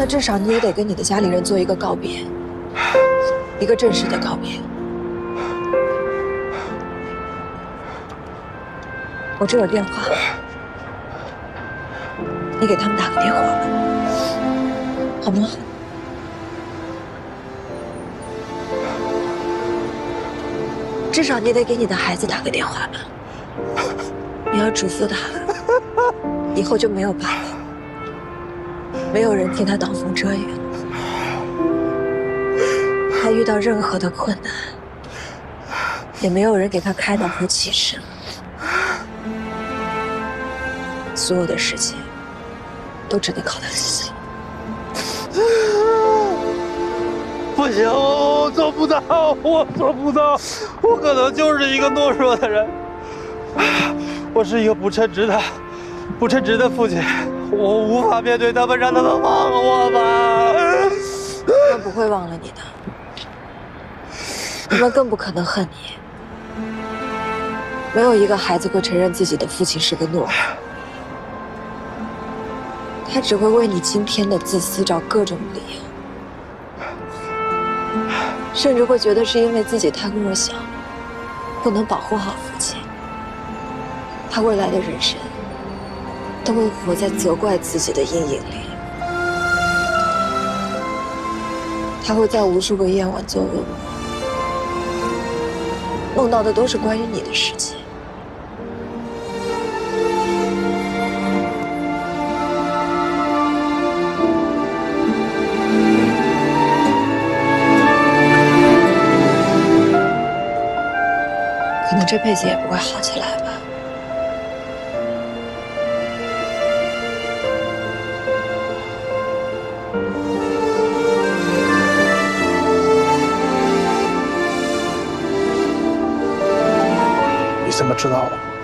那至少你也得跟你的家里人做一个告别，一个正式的告别。我这有电话，你给他们打个电话吧，好吗？至少你得给你的孩子打个电话吧。你要嘱咐他，以后就没有爸爸，没有人替他挡风遮雨。他遇到任何的困难，也没有人给他开导和启示。所有的事情都只能靠他自己。 不行，我做不到，我做不到，我可能就是一个懦弱的人。我是一个不称职的父亲，我无法面对他们，让他们忘了我吧。 他们不会忘了你的，他们更不可能恨你。没有一个孩子会承认自己的父亲是个懦夫，他只会为你今天的自私找各种理由，甚至会觉得是因为自己太弱小，不能保护好父亲。他未来的人生都会活在责怪自己的阴影里。他会在无数个夜晚做噩梦，梦到的都是关于你的事情。可能这辈子也不会好起来吧。 你怎么知道的？